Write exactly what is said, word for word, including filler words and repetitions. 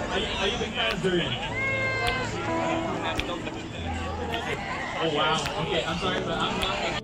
Are you, are you big fan of durian? Oh wow. Okay, I'm sorry, but I'm not.